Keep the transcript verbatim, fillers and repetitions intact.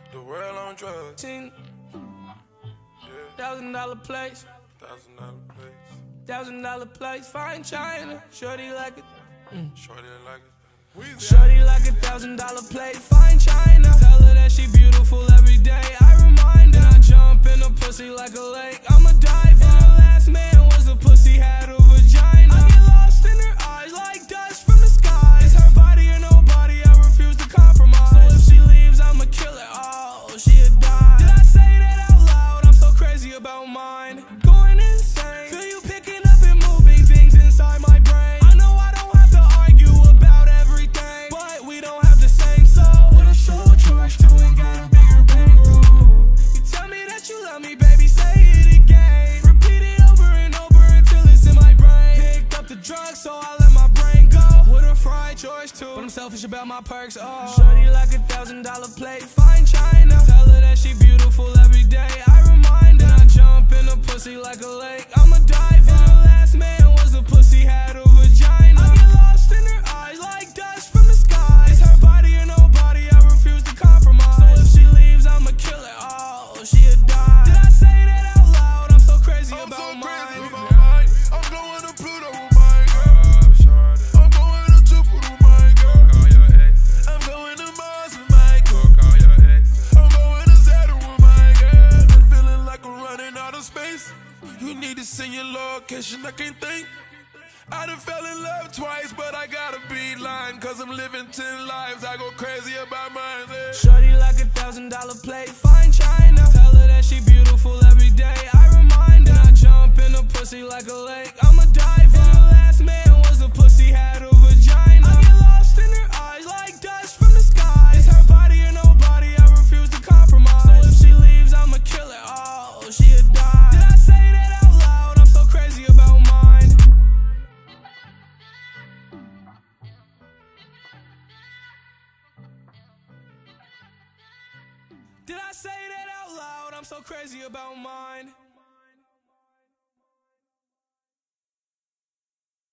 The world on drugs. Ten Yeah. thousand dollar place, Thousand dollar place. thousand dollar place, fine China. Shorty like it. Mm. Shorty like it. Weezy. Shorty like a thousand dollar plate, fine China. Tell her that she beautiful every day. I remind her. I jump in a pussy like a lake. I'm a diver. And the last man was a pussy, had a vagina. I get lost in her eyes like dust from the sky. It's her body or nobody, I refuse to compromise. So if she leaves, I'ma kill her. Oh, she'll die. Did I say that out loud? I'm so crazy about mine. Going insane. Feel you picking up and moving things inside my brain. I know I don't have to argue about everything, but we don't have the same soul. What a soul charge to and got a bigger bankroll. You tell me that you love me, baby, say it again. Repeat it over and over until it's in my brain. Picked up the drugs, so I let my brain go. With a fried choice too, but I'm selfish about my perks. Oh, shorty like a thousand dollar plate, fine China. Tell her that she beautiful every day. I remind her. I jump in a pussy like a lake. I'm a diver. And the last man was a pussy, had a vagina. I get lost in her eyes like dust from the sky. It's her body or nobody, I refuse to compromise. So if she leaves, I'ma kill her. Oh, she'll die. Did I say that out loud? I'm so crazy I'm about so mine. crazy about mine. I'm going to Pluto with my girl. I'm going to Jupiter with my girl. I'm going to Mars with my girl. I'm going to Saturn with my girl. I'm feeling like we're running out of space. You need to send your location, I can't think. I done fell in love twice, but I gotta be lying, cause I'm living ten lives. I go crazy about mine. Yeah. Shorty like a thousand dollar plate, fine China. Tell her that she beautiful every day. I remind her. And I jump in a pussy like a lake. I'm a diver. And the last man was a pussy, had a vagina. I get lost in her eyes like dust from the sky. It's her body or nobody, I refuse to compromise. So if she leaves, I'ma kill her. Oh, she'll die. Did I say that out loud? I'm so crazy about mine. Did I say that out loud? I'm so crazy about mine.